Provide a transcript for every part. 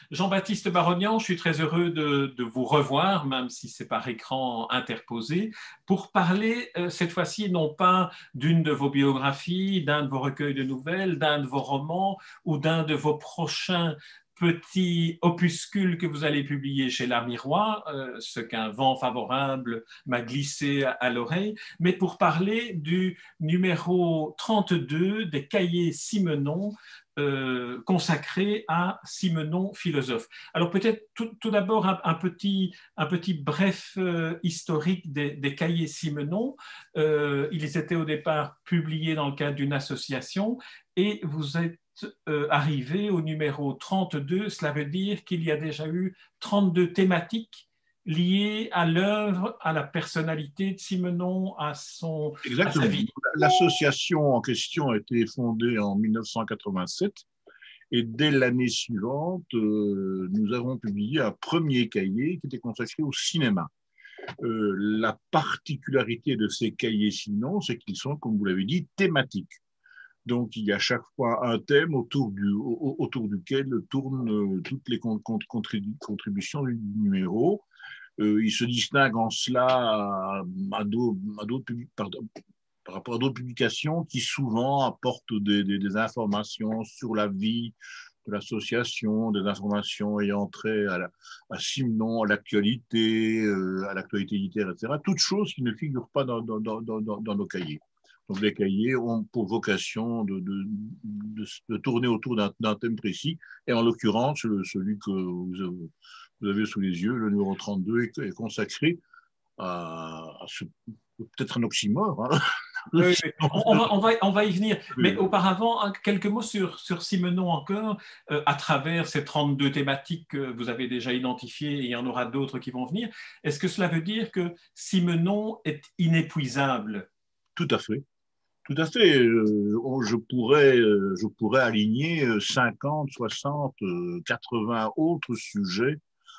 Jean-Baptiste Barognan, je suis très heureux de vous revoir, même si c'est par écran interposé, pour parler cette fois-ci non pas d'une de vos biographies, d'un de vos recueils de nouvelles, d'un de vos romans ou d'un de vos prochains petits opuscules que vous allez publier chez L'Armiroir, ce qu'un vent favorable m'a glissé à l'oreille, mais pour parler du numéro 32 des Cahiers Simenon, consacré à Simenon philosophe. Alors peut-être tout d'abord un petit bref historique des Cahiers Simenon. Ils étaient au départ publiés dans le cadre d'une association et vous êtes arrivé au numéro 32. Cela veut dire qu'il y a déjà eu 32 thématiques liées à l'œuvre, à la personnalité de Simenon, à sa Exactement. vie. L'association en question a été fondée en 1987 et dès l'année suivante, nous avons publié un premier cahier qui était consacré au cinéma. La particularité de ces cahiers sinon, c'est qu'ils sont, comme vous l'avez dit, thématiques. Donc, il y a chaque fois un thème autour duquel tournent toutes les contributions du numéro. Il se distingue en cela par rapport à d'autres publications qui souvent apportent des informations sur la vie de l'association, des informations ayant trait à Simenon, à l'actualité littéraire, etc. Toutes choses qui ne figurent pas dans nos cahiers. Donc les cahiers ont pour vocation de tourner autour d'un thème précis, et en l'occurrence, celui que vous avez sous les yeux, le numéro 32, est consacré à ce, peut-être un oxymore. Hein. Oui, oui. On va y venir. Mais auparavant, quelques mots sur Simenon encore, à travers ces 32 thématiques que vous avez déjà identifiées, et il y en aura d'autres qui vont venir. Est-ce que cela veut dire que Simenon est inépuisable? Tout à fait. Tout à fait. Je pourrais aligner 50, 60, 80 autres sujets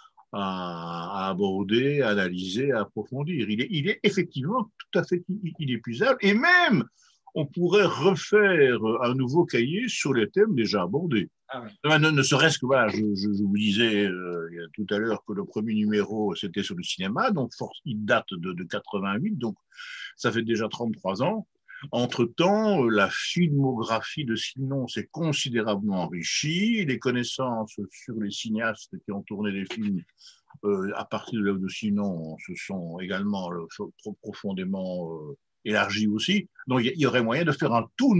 à aborder, à analyser, à approfondir. Il est effectivement tout à fait inépuisable. Et même, on pourrait refaire un nouveau cahier sur les thèmes déjà abordés. Ah oui. Ne serait-ce que, voilà, je vous disais tout à l'heure que le premier numéro, c'était sur le cinéma, donc il date de 88, donc ça fait déjà 33 ans. Entre-temps, la filmographie de Simenon s'est considérablement enrichie. Les connaissances sur les cinéastes qui ont tourné des films à partir de l'œuvre de Simenon se sont également profondément élargies aussi. Donc, il y aurait moyen de faire un tout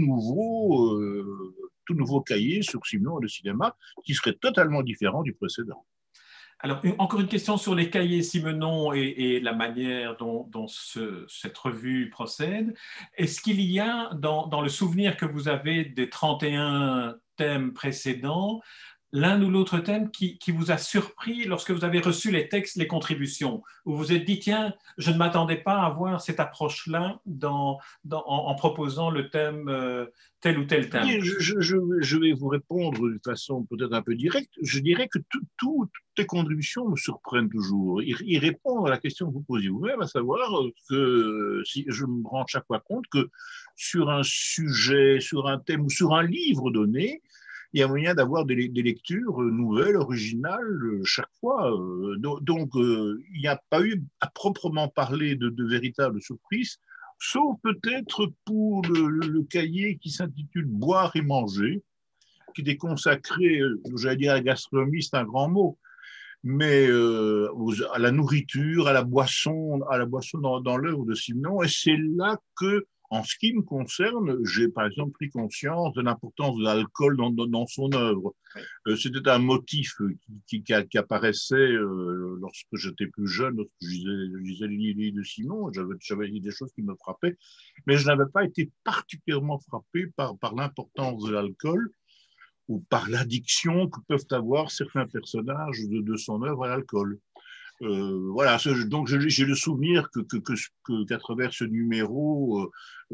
nouveau cahier sur Simenon et le cinéma qui serait totalement différent du précédent. Alors, encore une question sur les cahiers Simenon et la manière dont cette revue procède. Est-ce qu'il y a, dans le souvenir que vous avez des 31 thèmes précédents, l'un ou l'autre thème qui vous a surpris lorsque vous avez reçu les textes, les contributions, où vous vous êtes dit, tiens, je ne m'attendais pas à avoir cette approche-là en proposant le thème, tel ou tel thème? Je vais vous répondre de façon peut-être un peu directe. Je dirais que toutes les contributions me surprennent toujours. Ils répondent à la question que vous posez vous-même, à savoir que si je me rends chaque fois compte que sur un sujet, sur un thème ou sur un livre donné, il y a moyen d'avoir des lectures nouvelles, originales, chaque fois. Donc, il n'y a pas eu à proprement parler de véritables surprises, sauf peut-être pour le cahier qui s'intitule Boire et manger, qui est consacré, j'allais dire à la gastronomie, c'est un grand mot, mais à la nourriture, à la boisson dans l'œuvre de Simenon. Et c'est là que, en ce qui me concerne, j'ai par exemple pris conscience de l'importance de l'alcool dans son œuvre. C'était un motif qui apparaissait lorsque j'étais plus jeune, lorsque je lisais les livres de Simenon. J'avais des choses qui me frappaient, mais je n'avais pas été particulièrement frappé par l'importance de l'alcool ou par l'addiction que peuvent avoir certains personnages de son œuvre à l'alcool. Voilà, donc j'ai le souvenir qu'à travers ce numéro,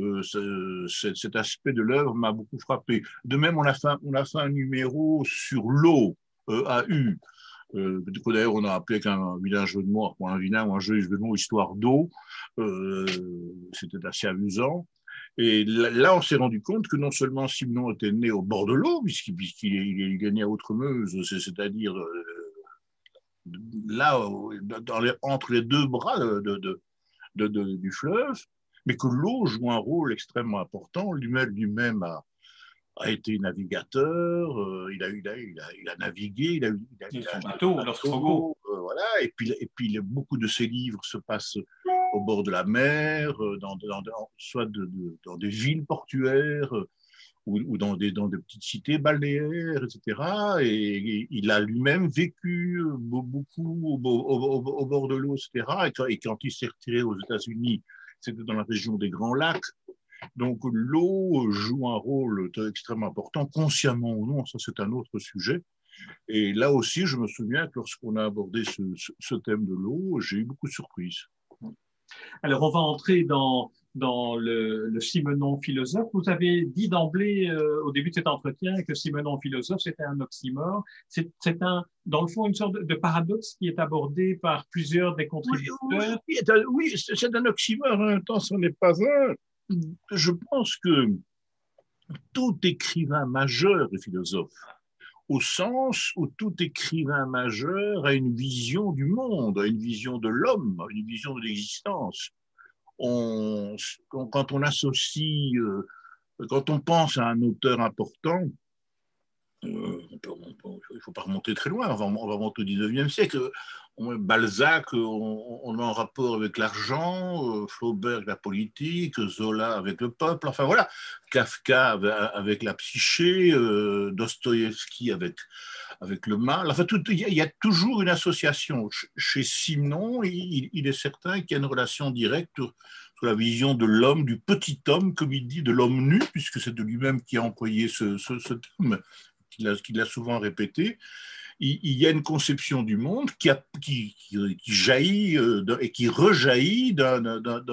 cet aspect de l'œuvre m'a beaucoup frappé. De même, on a fait un numéro sur l'eau, AU. D'ailleurs, on a appelé un vilain jeu de mots, un vilain ou un jeu de mots, histoire d'eau. C'était assez amusant. Et là, on s'est rendu compte que non seulement Simenon était né au bord de l'eau, puisqu'il est né à Outremeuse, c'est-à-dire là, entre les deux bras du fleuve, mais que l'eau joue un rôle extrêmement important. Lui-même a été navigateur, il a navigué, Et il a son acheté bateau, un l'Ostrogo. bateau, voilà. Et puis beaucoup de ses livres se passent au bord de la mer, soit dans des villes portuaires, ou dans des petites cités balnéaires, etc. Et il a lui-même vécu beaucoup au bord de l'eau, etc. Et quand il s'est retiré aux États-Unis, c'était dans la région des Grands Lacs. Donc l'eau joue un rôle extrêmement important, consciemment ou non, ça c'est un autre sujet. Et là aussi, je me souviens que lorsqu'on a abordé ce thème de l'eau, j'ai eu beaucoup de surprises. Alors, on va entrer dans le Simenon philosophe. Vous avez dit d'emblée, au début de cet entretien, que Simenon philosophe, c'était un oxymore. C'est dans le fond, une sorte de paradoxe qui est abordé par plusieurs des contributeurs. Oui, c'est un oxymore, en même temps, ce n'est pas un. Je pense que tout écrivain majeur est philosophe, au sens où tout écrivain majeur a une vision du monde, a une vision de l'homme, a une vision de l'existence. Quand on associe, quand on pense à un auteur important, il ne faut pas remonter très loin, on va remonter au 19e siècle. Balzac, on le met en rapport avec l'argent, Flaubert avec la politique, Zola avec le peuple, enfin voilà, Kafka avec la psyché, Dostoïevski avec le mal. Enfin, il y a toujours une association. Chez Simenon, il est certain qu'il y a une relation directe sur la vision de l'homme, du petit homme, comme il dit, de l'homme nu, puisque c'est de lui-même qui a employé ce terme, qu'il a souvent répété. Il y a une conception du monde qui jaillit et qui rejaillit d'un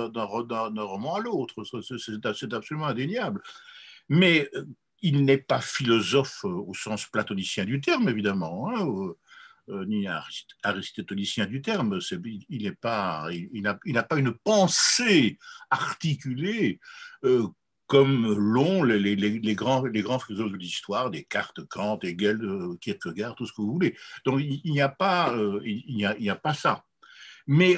roman à l'autre. C'est absolument indéniable. Mais il n'est pas philosophe au sens platonicien du terme, évidemment, hein, ni aristotélicien du terme. Il n'a pas une pensée articulée comme l'ont les grands philosophes de l'histoire, Descartes, Kant, Hegel, Kierkegaard, tout ce que vous voulez. Donc il n'y a pas ça. Mais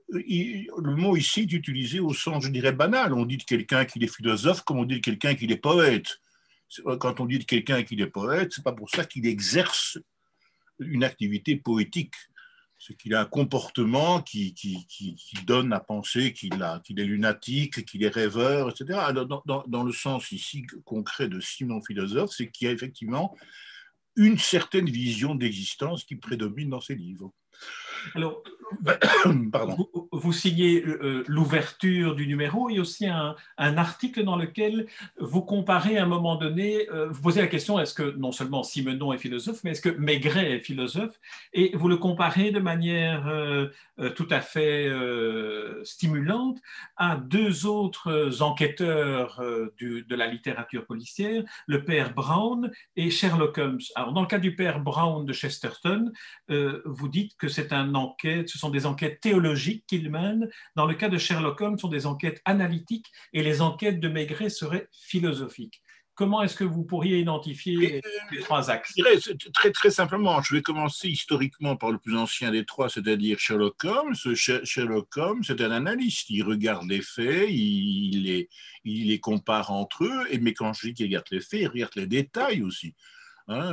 le mot ici est utilisé au sens, je dirais, banal. On dit de quelqu'un qu'il est philosophe comme on dit de quelqu'un qu'il est poète. Quand on dit de quelqu'un qu'il est poète, ce n'est pas pour ça qu'il exerce une activité poétique. C'est qu'il a un comportement qui donne à penser qu'il est lunatique, qu'il est rêveur, etc. Dans le sens ici concret de Simenon philosophe, c'est qu'il y a effectivement une certaine vision d'existence qui prédomine dans ses livres. Alors, Pardon. vous signez l'ouverture du numéro et aussi un article dans lequel vous comparez à un moment donné, vous posez la question, est-ce que non seulement Simenon est philosophe, mais est-ce que Maigret est philosophe? Et vous le comparez de manière tout à fait stimulante à deux autres enquêteurs de la littérature policière, le père Brown et Sherlock Holmes. Alors, dans le cas du père Brown de Chesterton, vous dites que ce sont des enquêtes théologiques qu'il mène. Dans le cas de Sherlock Holmes, ce sont des enquêtes analytiques et les enquêtes de Maigret seraient philosophiques. Comment est-ce que vous pourriez identifier les trois axes? Je dirais très, très simplement, je vais commencer historiquement par le plus ancien des trois, c'est-à-dire Sherlock Holmes. Sherlock Holmes, c'est un analyste. Il regarde les faits, il les compare entre eux, mais quand je dis qu'il regarde les faits, il regarde les détails aussi. Hein,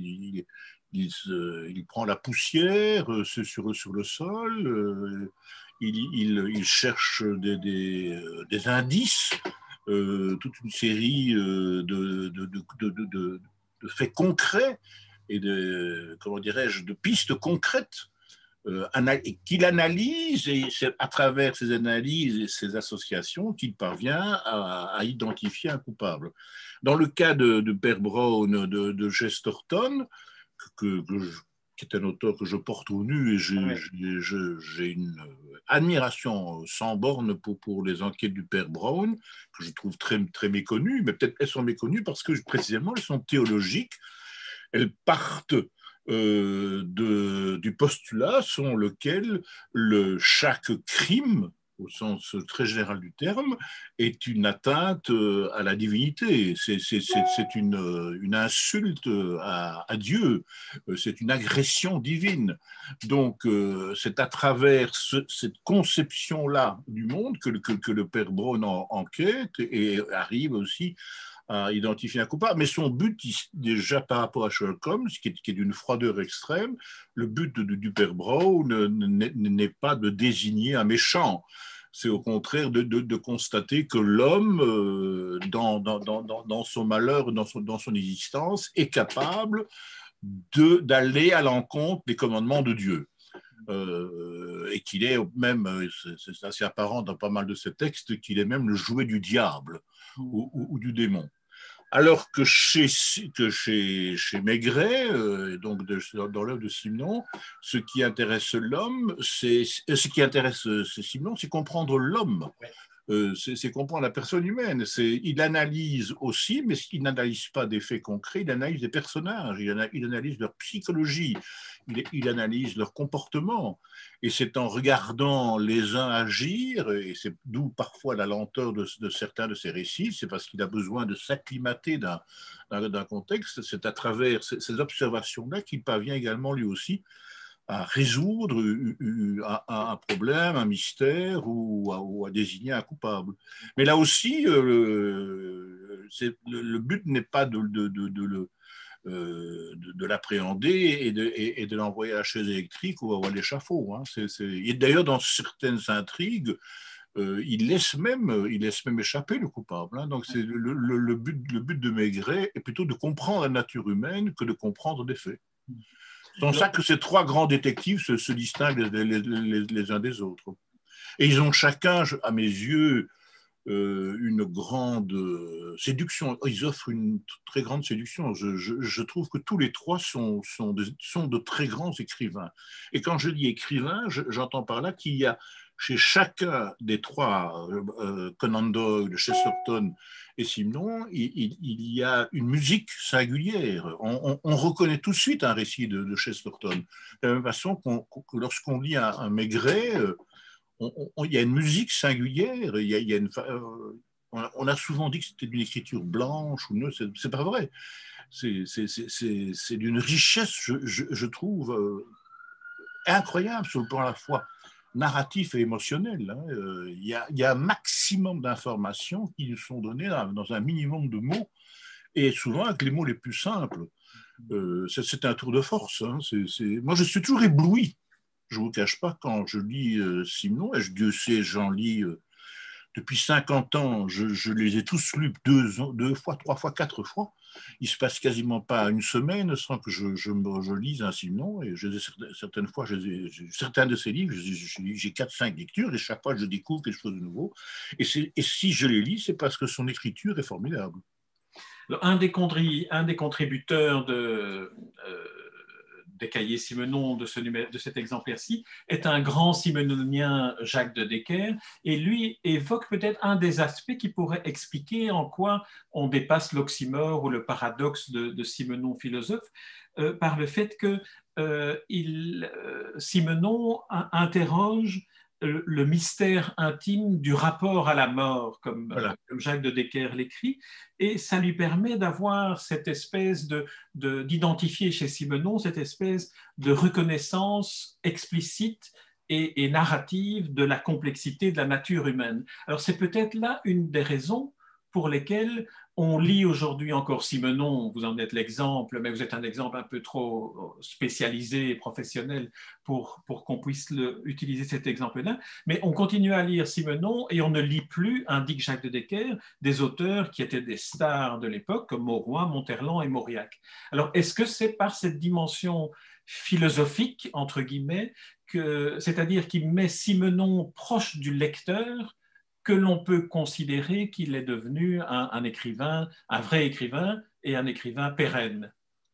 il prend la poussière sur le sol, il cherche des indices, toute une série de faits concrets et comment dirais-je, de pistes concrètes qu'il analyse, et c'est à travers ces analyses et ces associations qu'il parvient à identifier un coupable. Dans le cas de Père Brown de Chesterton, qui est un auteur que je porte au nu, et j'ai une admiration sans borne pour les enquêtes du père Brown, que je trouve très, très méconnues, mais peut-être elles sont méconnues parce que précisément elles sont théologiques. Elles partent du postulat selon lequel chaque crime au sens très général du terme, est une atteinte à la divinité. C'est une insulte à Dieu. C'est une agression divine. Donc, c'est à travers cette conception-là du monde que le père Braun enquête et arrive aussi à identifier un coupable. Mais son but, déjà par rapport à Sherlock Holmes, qui est d'une froideur extrême, le but du père Brown n'est pas de désigner un méchant. C'est au contraire de constater que l'homme, dans son malheur, dans son existence, est capable d'aller à l'encontre des commandements de Dieu. Et qu'il est même, c'est assez apparent dans pas mal de ses textes, qu'il est même le jouet du diable ou du démon. Alors que chez Maigret, donc dans l'œuvre de Simenon, ce qui intéresse l'homme, ce qui intéresse Simenon, c'est comprendre l'homme. C'est comprendre la personne humaine. Il analyse aussi, mais il n'analyse pas des faits concrets, il analyse des personnages, il analyse leur psychologie, il analyse leur comportement. Et c'est en regardant les uns agir, et c'est d'où parfois la lenteur de certains de ses récits, c'est parce qu'il a besoin de s'acclimater d'un contexte, c'est à travers ces observations-là qu'il parvient également lui aussi à résoudre un problème, un mystère ou à désigner un coupable. Mais là aussi, le but n'est pas de l'appréhender et de l'envoyer à la chaise électrique ou à l'échafaud. Hein. Et d'ailleurs, dans certaines intrigues, il laisse même échapper le coupable. Hein. Donc, le but de Maigret est plutôt de comprendre la nature humaine que de comprendre des faits. C'est pour ça que ces trois grands détectives se distinguent les uns des autres. Et ils ont chacun, à mes yeux, une grande séduction. Ils offrent une très grande séduction. Je trouve que tous les trois sont de très grands écrivains. Et quand je dis écrivain, j'entends par là qu'il y a chez chacun des trois, Conan Doyle, Chesterton et Simenon, il y a une musique singulière. On reconnaît tout de suite un récit de Chesterton. De la même façon que lorsqu'on lit un Maigret, il y a une musique singulière. On a souvent dit que c'était d'une écriture blanche ou non, c'est pas vrai. C'est d'une richesse, je trouve, incroyable sur le plan à la fois narratif et émotionnel. Hein. Il y a un maximum d'informations qui nous sont données dans un minimum de mots, et souvent avec les mots les plus simples. C'est un tour de force. Hein. Moi, je suis toujours ébloui. Je ne vous cache pas, quand je lis Simenon, et Dieu sait, j'en lis depuis 50 ans, je les ai tous lus deux fois, 3 fois, 4 fois. Il ne se passe quasiment pas une semaine sans que je lise un Simenon. Et certaines fois, certains de ces livres, j'ai 4-5 lectures et chaque fois, je découvre quelque chose de nouveau. Et si je les lis, c'est parce que son écriture est formidable. Un des contributeurs des cahiers Simenon de cet exemplaire-ci est un grand simenonien, Jacques de Decker, et lui évoque peut-être un des aspects qui pourrait expliquer en quoi on dépasse l'oxymore ou le paradoxe de Simenon philosophe, par le fait que Simenon interroge le mystère intime du rapport à la mort, comme Jacques de Decker l'écrit, et ça lui permet d'avoir cette espèce d'identifier chez Simenon cette espèce de reconnaissance explicite et narrative de la complexité de la nature humaine. Alors c'est peut-être là une des raisons pour lesquelles on lit aujourd'hui encore Simenon, vous en êtes l'exemple, mais vous êtes un exemple un peu trop spécialisé et professionnel pour qu'on puisse utiliser cet exemple-là. Mais on continue à lire Simenon et on ne lit plus, indique Jacques de Decker, des auteurs qui étaient des stars de l'époque, comme Mauroy, Monterland et Mauriac. Alors, est-ce que c'est par cette dimension philosophique, entre guillemets, c'est-à-dire qui met Simenon proche du lecteur, que l'on peut considérer qu'il est devenu un écrivain, un vrai écrivain et un écrivain pérenne?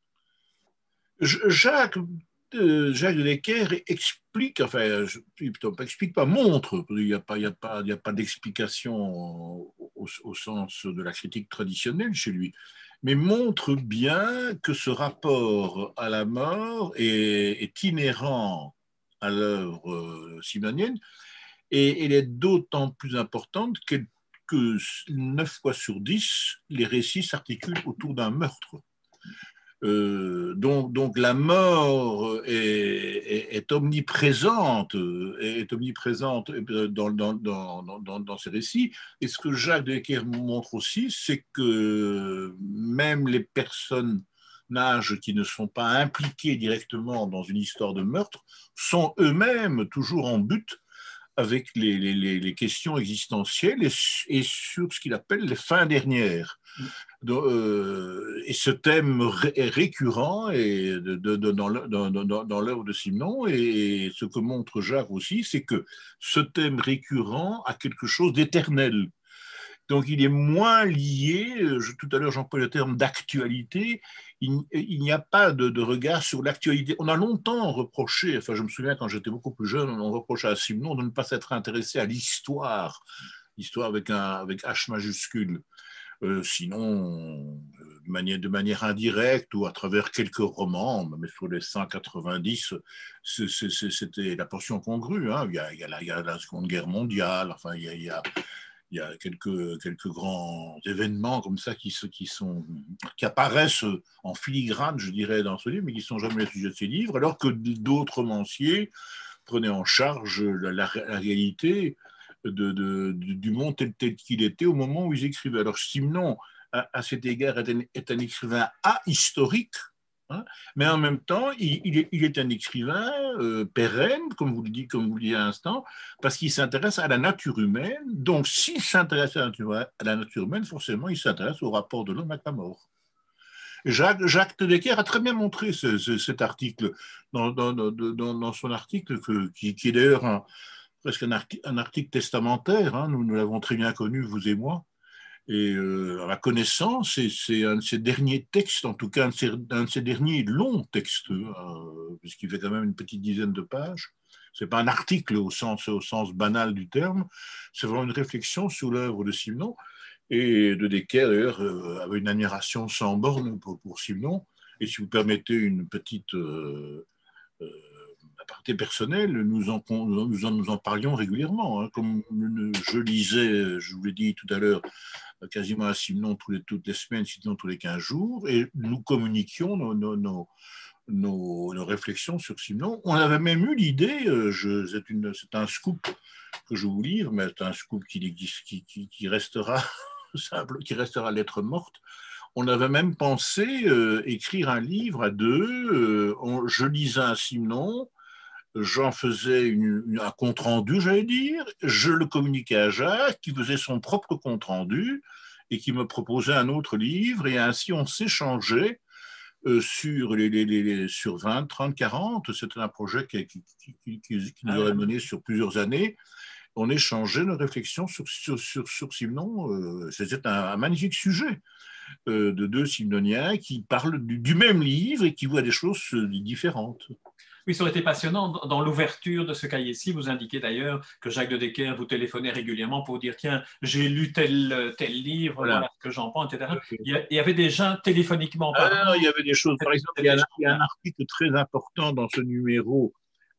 Jacques de Decker explique, enfin, explique pas, montre, il n'y a pas d'explication au sens de la critique traditionnelle chez lui, mais montre bien que ce rapport à la mort est inhérent à l'œuvre simonnienne, Et elle est d'autant plus importante que 9 fois sur 10, les récits s'articulent autour d'un meurtre. Donc la mort est omniprésente, dans ces récits. Et ce que Jacques de Decker montre aussi, c'est que même les personnages qui ne sont pas impliqués directement dans une histoire de meurtre sont eux-mêmes toujours en but avec les questions existentielles et sur ce qu'il appelle les fins dernières. Et ce thème est récurrent dans l'œuvre de Simenon, et ce que montre Jacques aussi, c'est que ce thème récurrent a quelque chose d'éternel. Donc il est moins lié, tout à l'heure j'emploie le terme d'actualité, il n'y a pas de regard sur l'actualité. On a longtemps reproché, enfin je me souviens quand j'étais beaucoup plus jeune, on reprochait à Simenon de ne pas s'être intéressé à l'histoire avec H majuscule. Sinon, de manière indirecte ou à travers quelques romans, mais sur les 190, c'était la portion congrue. Hein. Il y a la Seconde Guerre mondiale, enfin, il y a quelques grands événements comme ça qui apparaissent en filigrane, je dirais, dans ce livre, mais qui ne sont jamais le sujet de ces livres, alors que d'autres romanciers prenaient en charge la réalité du monde tel qu'il était au moment où ils écrivaient. Alors Simenon, à cet égard, est un écrivain ahistorique, hein, mais en même temps, il est un écrivain pérenne, comme vous le disiez à l'instant, parce qu'il s'intéresse à la nature humaine. Donc, s'il s'intéresse à la nature humaine, forcément, il s'intéresse au rapport de l'homme avec la mort. Jacques de Decker a très bien montré cet article dans son article, qui est d'ailleurs presque un article testamentaire, hein, nous l'avons très bien connu, vous et moi, et à ma connaissance, c'est un de ses derniers textes, en tout cas un de ses derniers longs textes, puisqu'il fait quand même une petite dizaine de pages. Ce n'est pas un article au sens banal du terme, c'est vraiment une réflexion sur l'œuvre de Simenon, et de Decker, d'ailleurs, avait une admiration sans borne pour Simenon, et si vous permettez une petite aparté personnel, nous en parlions régulièrement. Hein. Comme je lisais, je vous l'ai dit tout à l'heure, quasiment à Simenon toutes les semaines, sinon tous les 15 jours, et nous communiquions nos réflexions sur Simenon. On avait même eu l'idée, c'est un scoop que je vous livre, mais c'est un scoop qui restera simple, qui restera lettre morte. On avait même pensé écrire un livre à deux. Je lisais un Simenon, j'en faisais un compte-rendu, j'allais dire, je le communiquais à Jacques, qui faisait son propre compte-rendu et qui me proposait un autre livre, et ainsi on s'échangeait sur 20, 30, 40. C'était un projet qui nous aurait mené sur plusieurs années. On échangeait nos réflexions sur Simenon. C'était un magnifique sujet de deux Simenoniens qui parlent du même livre et qui voient des choses différentes. Oui, ça aurait été passionnant. Dans l'ouverture de ce cahier-ci, vous indiquez d'ailleurs que Jacques de Decker vous téléphonait régulièrement pour dire « Tiens, j'ai lu tel livre, voilà ce que j'en pense, etc. » Il y avait déjà téléphoniquement parlant. Il y avait des choses. Par exemple, il y a un article très important dans ce numéro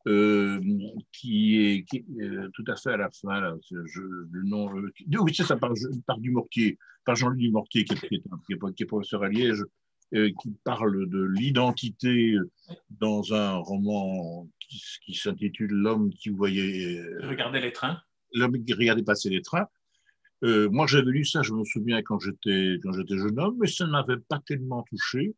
qui est tout à fait à la fin. Là, le nom, oui, c'est ça, par Dumortier, par Jean-Louis Dumortier, qui est professeur à Liège, qui parle de l'identité dans un roman qui s'intitule L'homme qui voyait. Regardez les trains. L'homme qui regardait passer les trains. Moi, j'avais lu ça, je me souviens, quand j'étais jeune homme, mais ça ne m'avait pas tellement touché.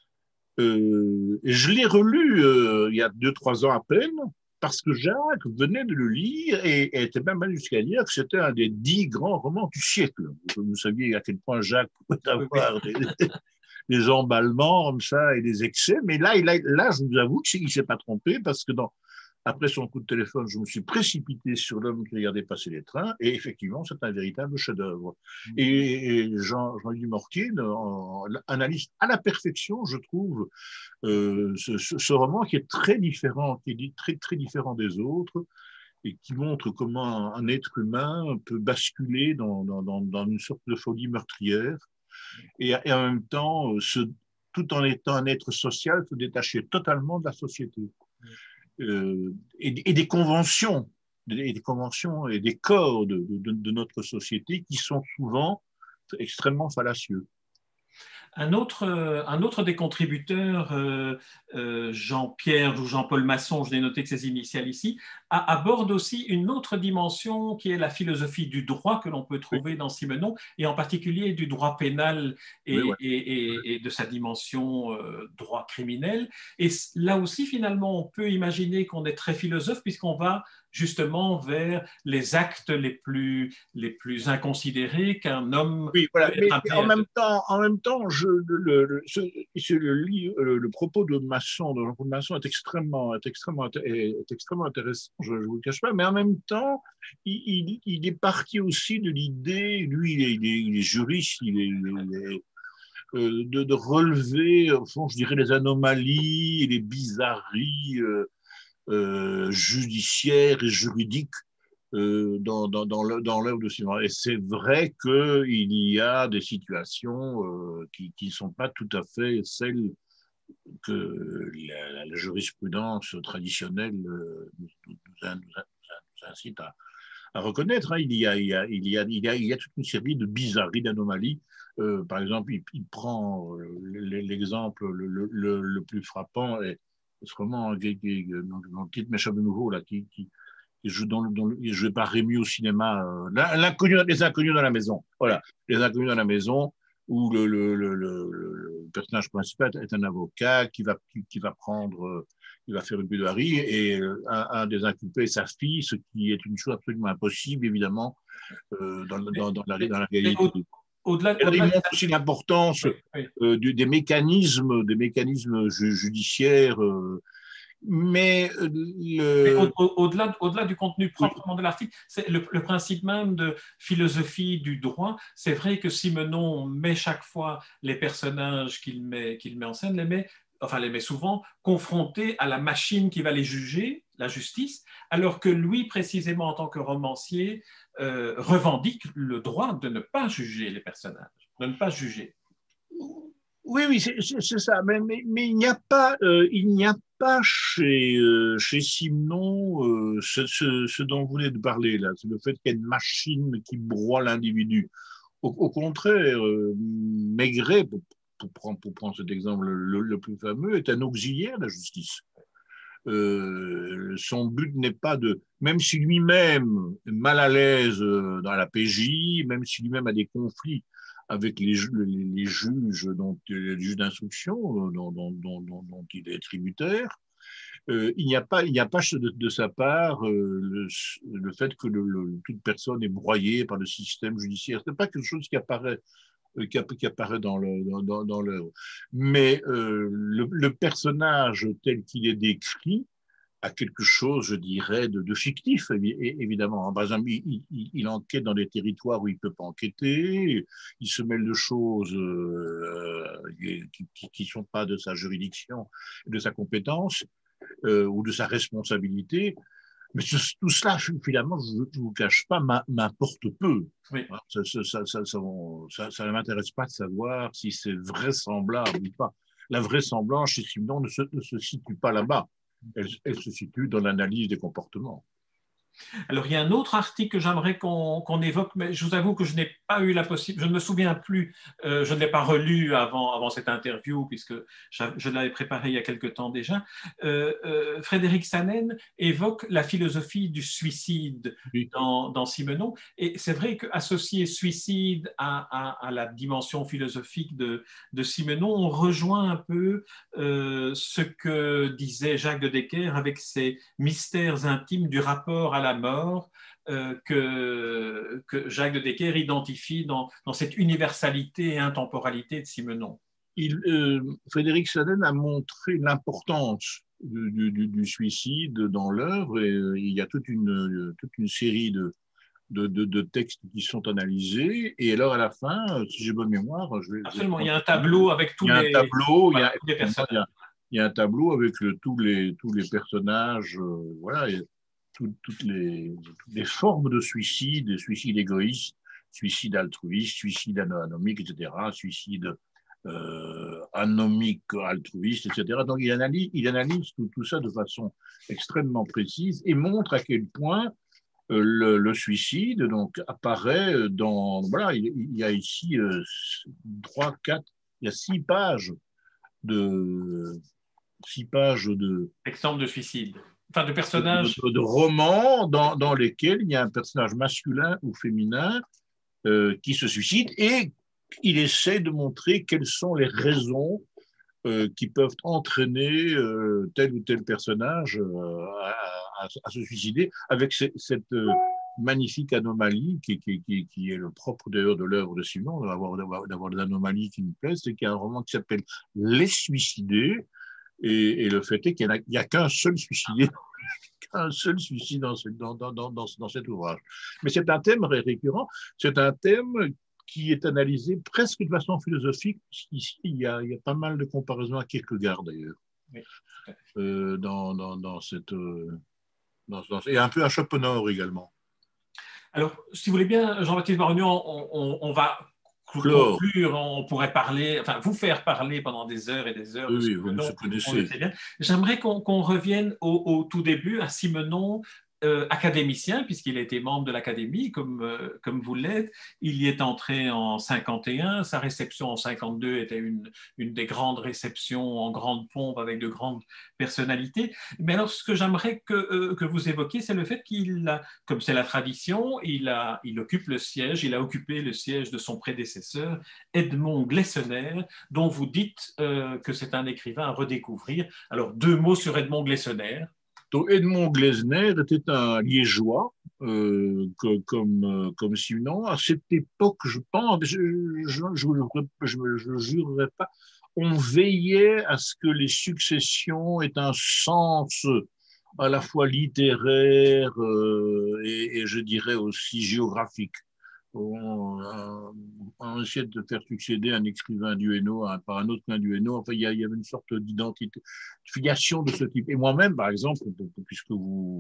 Et je l'ai relu il y a 2-3 ans à peine, parce que Jacques venait de le lire et était même allé jusqu'à dire que c'était un des 10 grands romans du siècle. Vous saviez à quel point Jacques pouvait avoir des emballements comme ça et des excès, mais là, je vous avoue qu'il ne s'est pas trompé, parce que après son coup de téléphone, je me suis précipité sur L'homme qui regardait passer les trains, et effectivement, c'est un véritable chef-d'œuvre. Et Jean-Louis Dumortier analyse à la perfection, je trouve, ce roman qui est très différent, qui est très, très différent des autres, et qui montre comment un être humain peut basculer dans une sorte de folie meurtrière, et en même temps, tout en étant un être social, se détacher totalement de la société. Et des conventions des conventions et des codes de notre société qui sont souvent extrêmement fallacieux. Un autre des contributeurs, Jean-Pierre ou Jean-Paul Masson, je l'ai noté que ses initiales ici, aborde aussi une autre dimension qui est la philosophie du droit que l'on peut trouver dans Simenon, et en particulier du droit pénal Oui, ouais. et de sa dimension droit criminel. Et là aussi, finalement, on peut imaginer qu'on est très philosophe puisqu'on va justement vers les actes les plus inconsidérés qu'un homme Oui, peut voilà. être Mais appelé à en même temps, le propos de Masson, de Jean-Paul Masson, est extrêmement intéressant. Je ne vous le cache pas. Mais en même temps, il est parti aussi de l'idée, lui, il est juriste, de relever, au fond, je dirais, les anomalies et les bizarreries judiciaires et juridiques dans l'œuvre de Simon. Et c'est vrai qu'il y a des situations qui ne sont pas tout à fait celles que la jurisprudence traditionnelle nous incite à reconnaître. Hein. Il y a toute une série de bizarreries, d'anomalies. Par exemple, il prend l'exemple le plus frappant, et c'est vraiment dont le titre m'échappe de nouveau, là, qui est joué par Rémy au cinéma, les inconnus dans la maison. Voilà, les inconnus dans la maison, où le personnage principal est un avocat qui va prendre, il va faire une plaidoirie, et un des inculpés est sa fille, ce qui est une chose absolument impossible, évidemment, dans la réalité. Au-delà, Et là, il au-delà montre aussi l'importance oui, oui. des mécanismes judiciaires. Mais Mais le, au-delà du contenu proprement de l'article, c'est le principe même de philosophie du droit. C'est vrai que Simenon met chaque fois les personnages qu'il met en scène, les met souvent confrontés à la machine qui va les juger, la justice, alors que lui, précisément en tant que romancier, revendique le droit de ne pas juger les personnages, de ne pas juger. oui, c'est ça. Mais il n'y a pas chez Simenon ce dont vous venez de parler là, c'est le fait qu'il y a une machine qui broie l'individu. Au contraire, Maigret, pour prendre cet exemple le plus fameux, est un auxiliaire de la justice. Son but n'est pas de, même si lui-même est mal à l'aise dans la PJ, même si lui-même a des conflits avec les juges, les juges d'instruction dont il est tributaire, il n'y a pas de sa part le fait que toute personne est broyée par le système judiciaire. Ce n'est pas quelque chose qui apparaît dans l'œuvre. Mais le personnage tel qu'il est décrit a quelque chose, je dirais, de fictif, évidemment. Par exemple, il enquête dans des territoires où il ne peut pas enquêter, il se mêle de choses qui ne sont pas de sa juridiction, de sa compétence ou de sa responsabilité. Mais tout cela, finalement, je ne vous cache pas, m'importe peu. Oui. Ça ne m'intéresse pas de savoir si c'est vraisemblable ou pas. La vraisemblance chez Simenon ne se situe pas là-bas. Elle se situe dans l'analyse des comportements. Alors, il y a un autre article que j'aimerais qu'on évoque, mais je vous avoue que je n'ai pas eu la possibilité, je ne me souviens plus, je ne l'ai pas relu avant cette interview, puisque je l'avais préparé il y a quelque temps déjà. Frédéric Sanen évoque la philosophie du suicide Oui. dans Simenon, et c'est vrai qu'associer suicide à la dimension philosophique de Simenon, on rejoint un peu ce que disait Jacques de Decker avec ses mystères intimes du rapport à la mort que Jacques de Decker identifie dans cette universalité et intemporalité de Simenon. Frédéric Saden a montré l'importance du suicide dans l'œuvre, et il y a toute une série de textes qui sont analysés. Et alors, à la fin, si j'ai bonne mémoire, absolument, il y a un tableau avec tous les personnages. Il y a un tableau avec tous les personnages, voilà, et toutes les formes de suicide égoïste, suicide altruiste, suicide anomique, etc., suicide anomique, altruiste, etc. Donc, il analyse tout ça de façon extrêmement précise et montre à quel point le suicide donc apparaît dans voilà, il y a ici trois, quatre, il y a 6 pages de 6 pages Exemple de suicide. Enfin, de personnage. de romans dans lesquels il y a un personnage masculin ou féminin qui se suicide et il essaie de montrer quelles sont les raisons qui peuvent entraîner tel ou tel personnage à se suicider avec cette magnifique anomalie qui est le propre d'ailleurs de l'œuvre de Simon, d'avoir des anomalies qui nous plaisent, c'est qu'il y a un roman qui s'appelle Les Suicidés, et le fait est qu'il n'y a qu'un seul suicidé, qu'un seul suicide dans cet ouvrage. Mais c'est un thème récurrent, c'est un thème qui est analysé presque de façon philosophique. Ici, il y a pas mal de comparaisons à Kierkegaard, d'ailleurs, Oui. dans cette... et un peu à Schopenhauer également. Alors, si vous voulez bien, Jean-Baptiste Barognon, on va conclure, on pourrait parler, enfin, vous faire parler pendant des heures et des heures de oui, vous me Simenon, on le connaissez. sait bien. J'aimerais qu'on revienne au tout début à Simenon, académicien, puisqu'il a été membre de l'Académie, comme vous l'êtes. Il y est entré en 51. Sa réception en 52 était une des grandes réceptions en grande pompe avec de grandes personnalités. Mais alors, ce que j'aimerais que vous évoquiez, c'est le fait qu'il, comme c'est la tradition, il occupe le siège, il a occupé le siège de son prédécesseur, Edmond Glessener, dont vous dites que c'est un écrivain à redécouvrir. Alors, 2 mots sur Edmond Glessener. Donc, Edmond Glesner était un Liégeois, comme Simenon. À cette époque, je pense, je ne jurerai pas, on veillait à ce que les successions aient un sens à la fois littéraire et je dirais aussi géographique. On essayait de faire succéder un écrivain du Hainaut par un autre qu'un du Hainaut. Enfin, il y avait une sorte d'identité, de filiation de ce type. Et moi-même, par exemple, puisque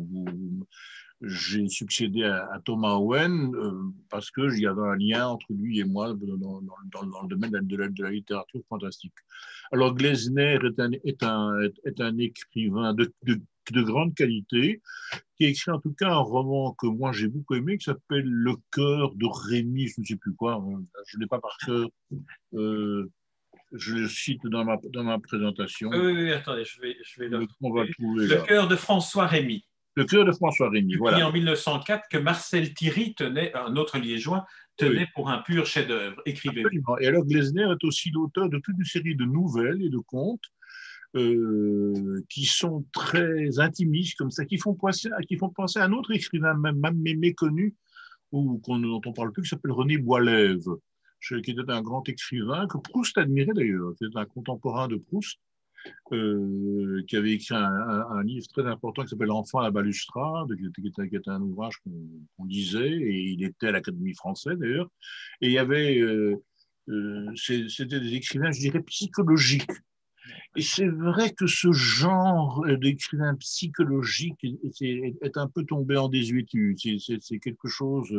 j'ai succédé à Thomas Owen parce qu'il y avait un lien entre lui et moi dans le domaine de la littérature fantastique. Alors, Glesner est un écrivain de grande qualité, qui a écrit en tout cas un roman que moi j'ai beaucoup aimé, qui s'appelle Le cœur de Rémy, je ne sais plus quoi, je ne l'ai pas par cœur, je le cite dans ma présentation. Oui, attendez, je vais le On va retrouver. le trouver Le là. cœur de François Rémy. Le cœur de François Rémy, Publié voilà. en 1904, que Marcel Thierry tenait, un autre liégeois, tenait pour un pur chef-d'œuvre. Écrivez-vous. Absolument. Et alors Glesner est aussi l'auteur de toute une série de nouvelles et de contes qui sont très intimistes, comme ça, qui font penser à un autre écrivain, même méconnu, dont on ne parle plus, qui s'appelle René Boilève, qui était un grand écrivain que Proust admirait d'ailleurs. C'était un contemporain de Proust, qui avait écrit un livre très important qui s'appelle Enfant à la balustrade, qui était un ouvrage qu'on lisait, et il était à l'Académie française d'ailleurs. Et il y avait, c'était des écrivains, je dirais, psychologiques. Et c'est vrai que ce genre d'écrivain psychologique est un peu tombé en désuétude. C'est quelque chose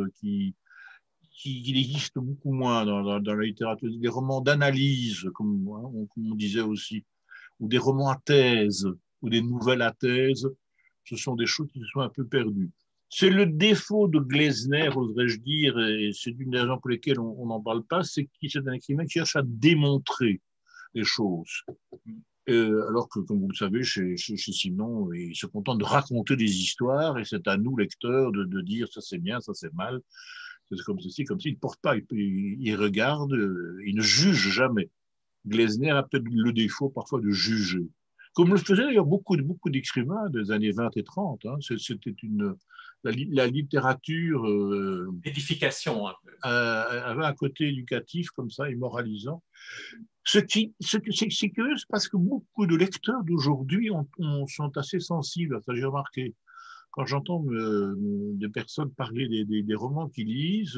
qui existe beaucoup moins dans la littérature. Des romans d'analyse, comme on disait aussi, ou des romans à thèse, ou des nouvelles à thèse, ce sont des choses qui se sont un peu perdues. C'est le défaut de Glesner, oserais-je dire, et c'est une des raisons pour lesquelles on n'en parle pas, c'est qu'il c'est un écrivain qui cherche à démontrer les choses. Alors que, comme vous le savez, chez Simon, il se contente de raconter des histoires et c'est à nous, lecteurs, de dire ça c'est bien, ça c'est mal, c'est comme ceci, comme ça. Il ne porte pas, il regarde, il ne juge jamais. Glesner a peut-être le défaut parfois de juger. Comme le faisaient d'ailleurs beaucoup d'écrivains des années 20 et 30. Hein. C'était la littérature Édification, un peu. avait un côté éducatif comme ça et moralisant. C'est curieux, parce que beaucoup de lecteurs d'aujourd'hui sont assez sensibles à ça. J'ai remarqué, quand j'entends des personnes parler des romans qu'ils lisent,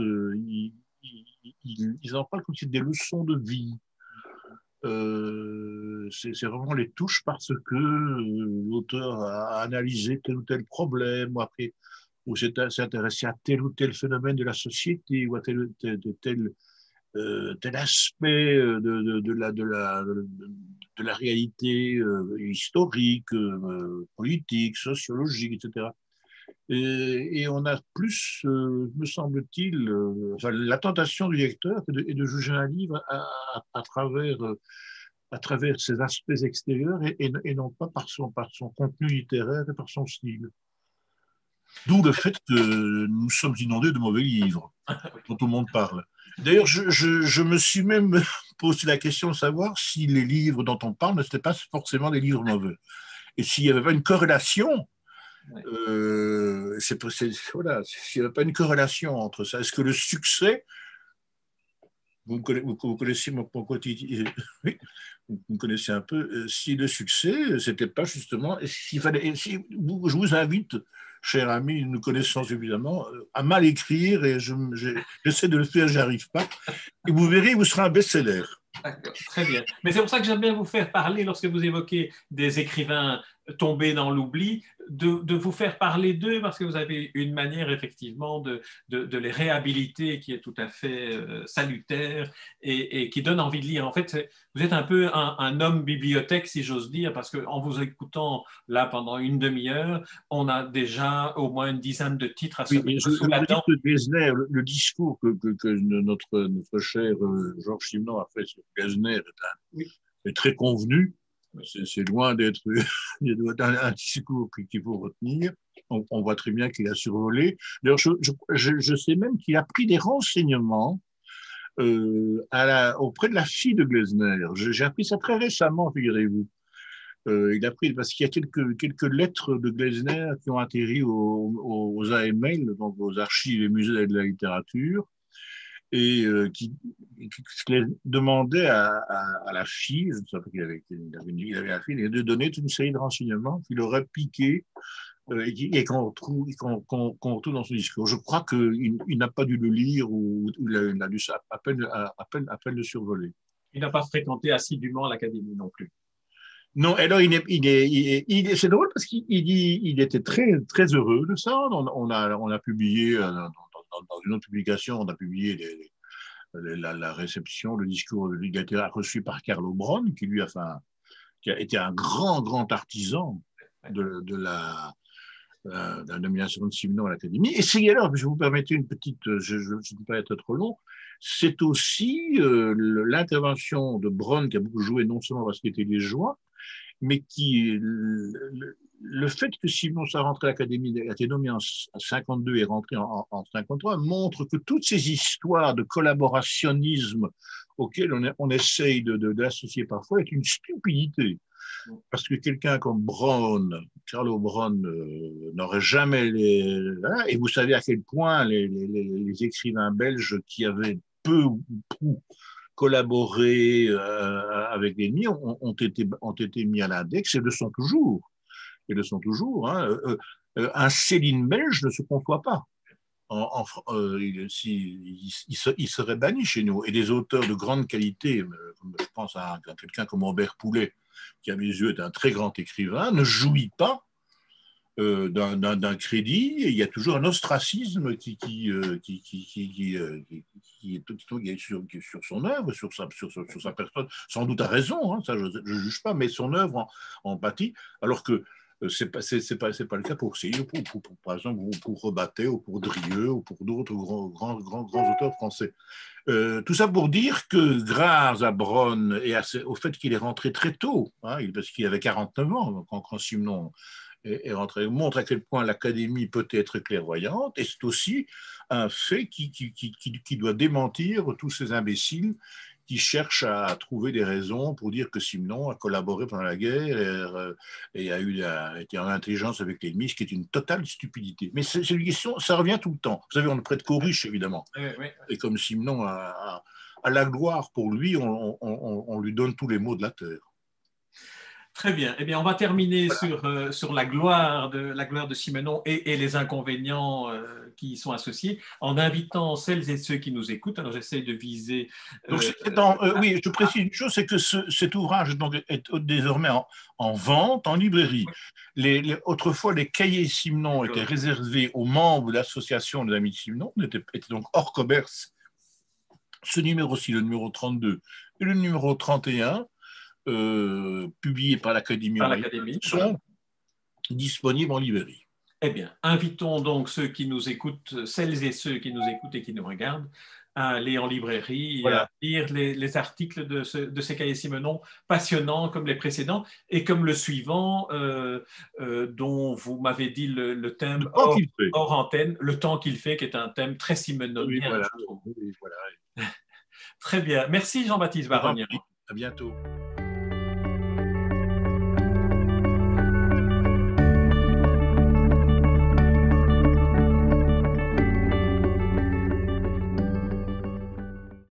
ils en parlent comme si c'était des leçons de vie. C'est vraiment les touches parce que l'auteur a analysé tel ou tel problème, ou s'est intéressé à tel ou tel phénomène de la société, ou à tel aspect de la réalité historique, politique, sociologique, etc. Et on a plus, me semble-t-il, enfin, la tentation du lecteur est de juger un livre à travers ses aspects extérieurs et non pas par son contenu littéraire et par son style. D'où le fait que nous sommes inondés de mauvais livres dont tout le monde parle. D'ailleurs, je me suis même posé la question de savoir si les livres dont on parle n'étaient pas forcément des livres mauvais. Et s'il n'y avait pas une corrélation, voilà, s'il n'y avait pas une corrélation entre ça. Est-ce que le succès, vous connaissez mon quotidien, oui, vous me connaissez un peu, si le succès, c'était pas justement, s'il fallait, si, je vous invite, cher ami, nous connaissons évidemment, à mal écrire, et j'essaie de le faire, j'y arrive pas, et vous verrez, vous serez un best-seller. D'accord, très bien. Mais c'est pour ça que j'aime bien vous faire parler lorsque vous évoquez des écrivains tombés dans l'oubli, de vous faire parler d'eux parce que vous avez une manière effectivement de les réhabiliter qui est tout à fait salutaire et qui donne envie de lire. En fait, vous êtes un peu un homme bibliothèque, si j'ose dire, parce qu'en vous écoutant là pendant une demi-heure, on a déjà au moins une dizaine de titres à se Oui, mettre sous la vous dites dent. que Gessner, le discours que notre cher Georges Simenon a fait sur Gessner est très convenu. C'est loin d'être un discours qu'il faut retenir. On voit très bien qu'il a survolé. D'ailleurs, je sais même qu'il a pris des renseignements auprès de la fille de Gessner. J'ai appris ça très récemment, figurez-vous. Il a pris, parce qu'il y a quelques lettres de Gleisner qui ont atterri aux AML, donc aux archives et musées de la littérature, et qui demandait à la fille, je ne sais pas qu'il avait la fille, de donner toute une série de renseignements qu'il aurait piqué et qu'on retrouve dans son discours. Je crois qu'il n'a pas dû le lire ou il a dû à peine le survoler. Il n'a pas fréquenté assidûment l'académie non plus. Non, alors c'est drôle parce il était très, très heureux de ça. On a publié, dans une autre publication, on a publié la réception, le discours littéraire reçu par Carlo Bron, qui a été un grand, grand artisan de la nomination de Simenon à l'Académie. Et c'est alors, je vous permettez une petite, je ne peux pas être trop long, c'est aussi l'intervention de Bron qui a beaucoup joué, non seulement parce qu'il était liégeois, mais le fait que Simenon soit rentré à l'Académie, a été nommé en 52 et rentré en 53, montre que toutes ces histoires de collaborationnisme auxquelles on essaye de l'associer parfois est une stupidité. Parce que quelqu'un comme Carlo Bron, n'aurait jamais et vous savez à quel point les écrivains belges qui avaient peu ou prou collaboré avec l'ennemi ont été mis à l'index et le sont toujours. Hein. Un Céline belge ne se conçoit pas. Il serait banni chez nous. Et des auteurs de grande qualité, je pense à quelqu'un comme Robert Poulet, qui à mes yeux est un très grand écrivain, ne jouit pas d'un crédit. Et il y a toujours un ostracisme qui est sur son œuvre, sur sa personne, sans doute à raison, hein, ça je ne juge pas, mais son œuvre en pâtit, alors que c'est pas le cas pour Sille, par exemple, pour Rebattet, ou pour Drieux, ou pour d'autres grands auteurs français. Tout ça pour dire que grâce à Bron et au fait qu'il est rentré très tôt, hein, parce qu'il avait 49 ans quand Simenon est rentré, montre à quel point l'Académie peut être clairvoyante, et c'est aussi un fait qui doit démentir tous ces imbéciles qui cherchent à trouver des raisons pour dire que Simenon a collaboré pendant la guerre et été en intelligence avec l'ennemi, ce qui est une totale stupidité. Mais c'est une question, ça revient tout le temps. Vous savez, on le prête Coriche, évidemment. Oui. Et comme Simenon a la gloire pour lui, on lui donne tous les maux de la terre. Très bien. Eh bien, on va terminer sur la gloire de Simenon et les inconvénients qui y sont associés en invitant celles et ceux qui nous écoutent. Alors, j'essaie de viser. Donc, oui, je précise une chose, c'est que cet ouvrage donc, est désormais en vente, en librairie. Autrefois, les cahiers Simenon étaient réservés aux membres de l'association des Amis de Simenon, étaient donc hors commerce. Ce numéro-ci, le numéro 32 et le numéro 31, publiés par l'Académie, sont disponibles en librairie. Eh bien, invitons donc ceux qui nous écoutent, celles et ceux qui nous écoutent et qui nous regardent, à aller en librairie et à Voilà. lire les articles de ces cahiers Simenon, passionnants comme les précédents et comme le suivant, dont vous m'avez dit le Le thème temps qu'il fait. hors antenne, le temps qu'il fait, qui est un thème très Oui, simenonien, voilà. je trouve. Oui, voilà. Très bien. Merci Jean-Baptiste Je vous en Baronia. prie. À bientôt.